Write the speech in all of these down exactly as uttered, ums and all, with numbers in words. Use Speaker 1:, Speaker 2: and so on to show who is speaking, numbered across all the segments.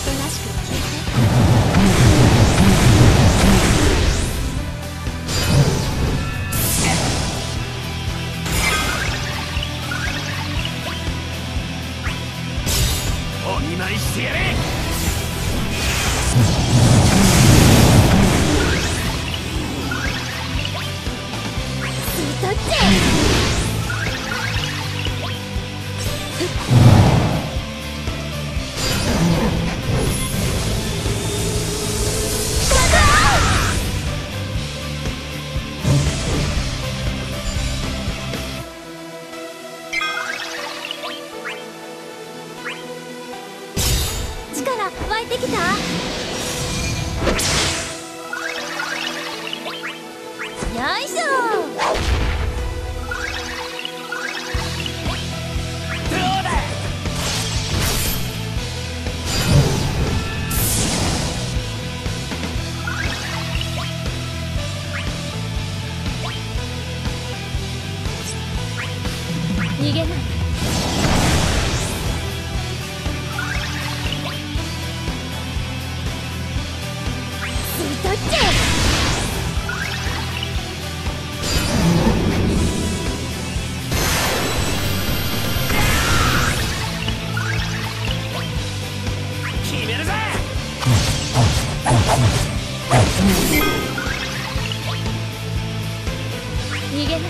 Speaker 1: となしく聞いて。
Speaker 2: お見舞いしてやれ。
Speaker 1: スイッチ。力湧いてきた。よいしょ。
Speaker 2: どうだ。
Speaker 1: 逃げない。スイッチ。
Speaker 2: 決めるぜ。
Speaker 1: 逃げない。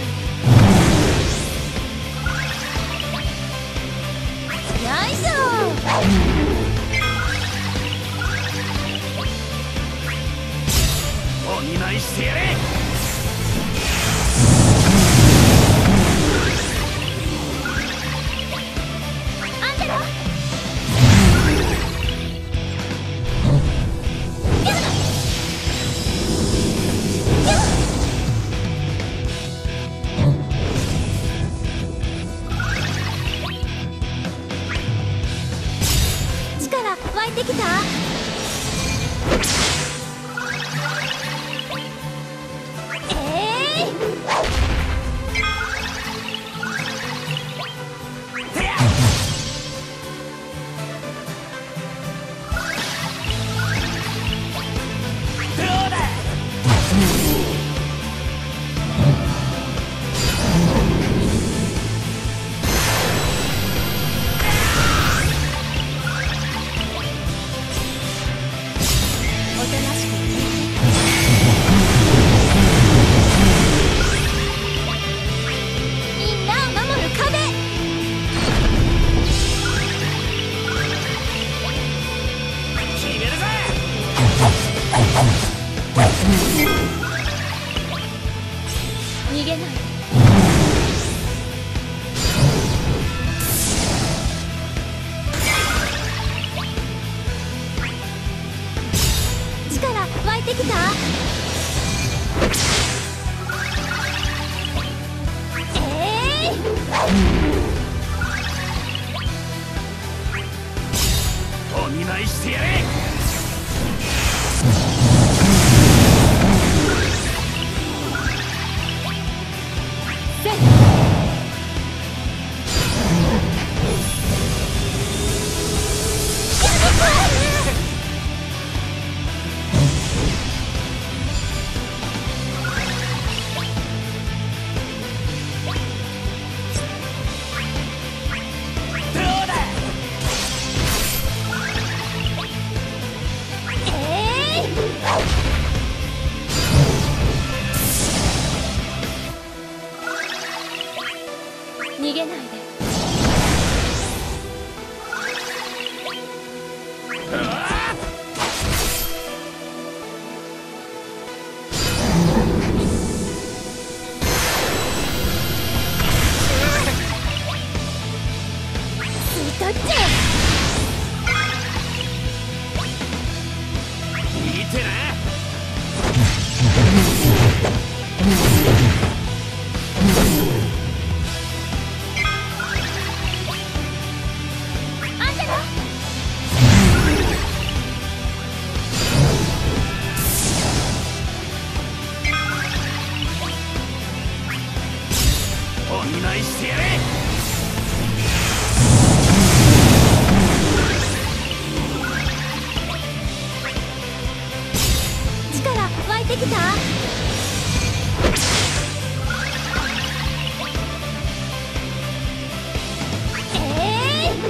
Speaker 1: よいしょ。
Speaker 2: お見舞いしてやれ。
Speaker 1: アンテナ。力湧いてきた。えい。
Speaker 2: どうだ。
Speaker 1: おとなしく聞いて。みんなを守る壁。
Speaker 2: 決めるぜ。
Speaker 1: 逃げない。力湧いてきた。えい。
Speaker 2: お見舞いしてやれ。
Speaker 1: せっ。
Speaker 2: どうだ。
Speaker 1: えい。逃げないで。
Speaker 2: うわあ。
Speaker 1: スイッチ。
Speaker 2: 見てな。
Speaker 1: アンテナ。 た。ええー、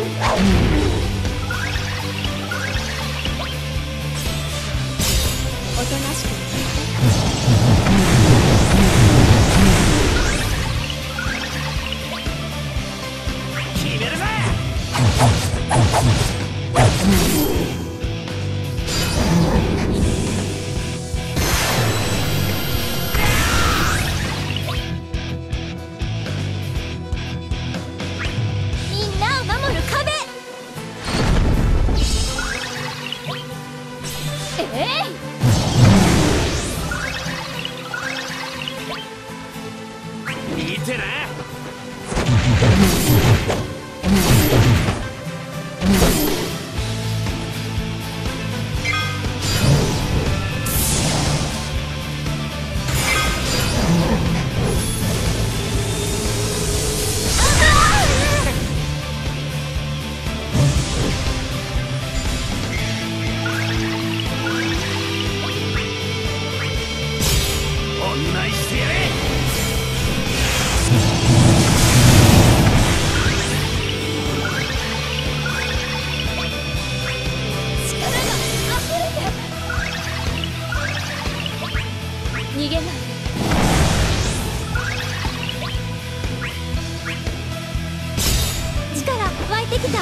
Speaker 1: おとなしく
Speaker 2: 決めるぜ。
Speaker 1: みんなを守る壁。ええ
Speaker 2: 見てな。お見舞いしてやれ。
Speaker 1: 力が溢れて。逃げない。力湧いてきた。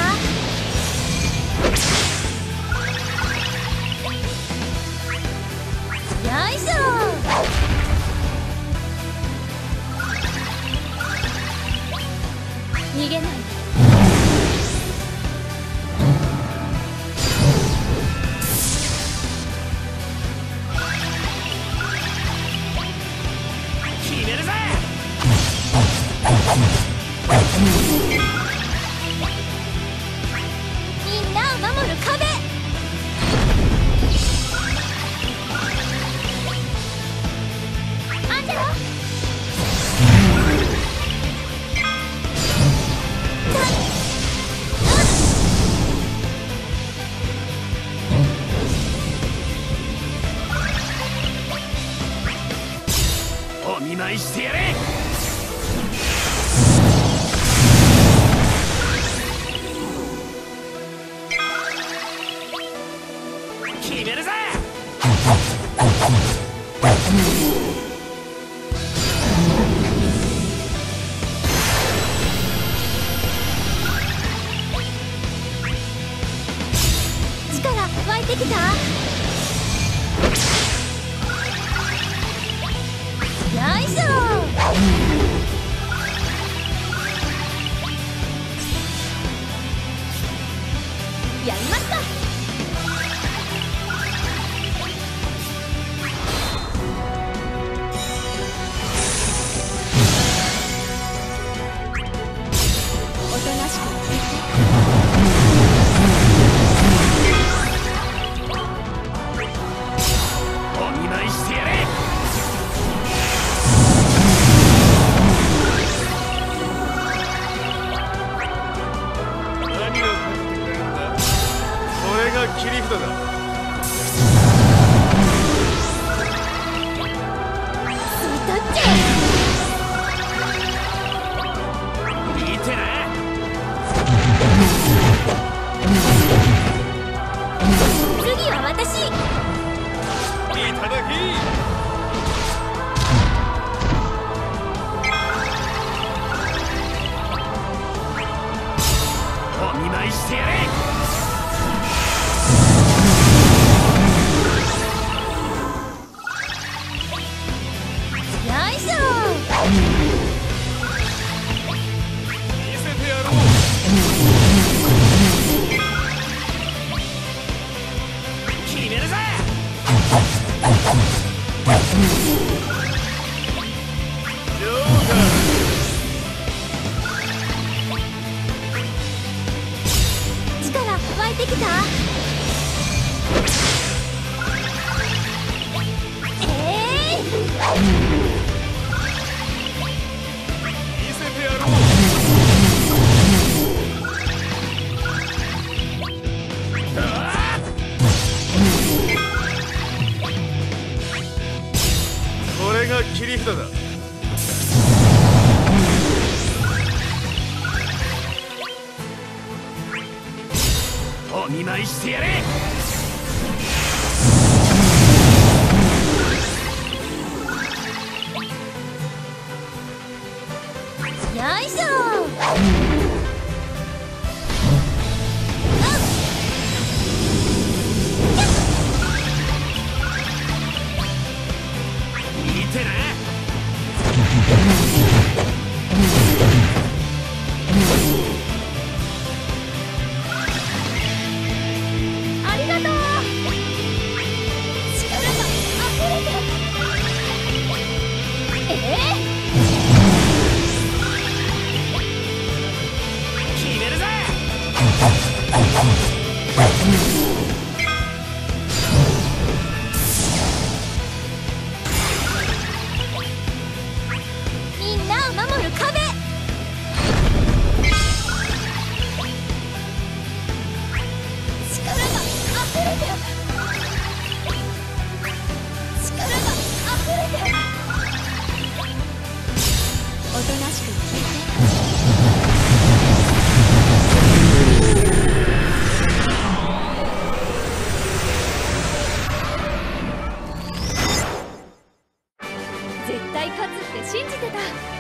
Speaker 1: よいしょ。逃げない。
Speaker 2: 決めるぜ。
Speaker 1: みんなを守る壁。アンジェロ。
Speaker 2: お見舞いしてやれ。決めるぜ。
Speaker 1: 力湧いてきた。よいしょ。やりました。おとなしく
Speaker 2: お見舞いしてやれ。
Speaker 3: 何をかけてくれるんだ。これが切り札だ。
Speaker 1: スイタッチ。
Speaker 2: 見てな。
Speaker 1: 次は私。
Speaker 3: いただき。
Speaker 2: お見舞いしてやれ。
Speaker 1: よいしょ。
Speaker 3: 見せてやろう。
Speaker 2: 決めるぜ。
Speaker 3: ジョーカー。
Speaker 1: 力湧いてきた。ええー、
Speaker 3: 見せてやろう。
Speaker 2: ああ。
Speaker 3: り札だ。
Speaker 2: お見舞いしてやれ。
Speaker 1: よいしょ。
Speaker 2: 見てな。
Speaker 1: ありがとう。力が溢れて。ええ
Speaker 2: 決めるぜ。
Speaker 1: みんなを守る壁。力が溢れて。力が溢れて。おとなしく聞いて。絶対勝つって信じてた。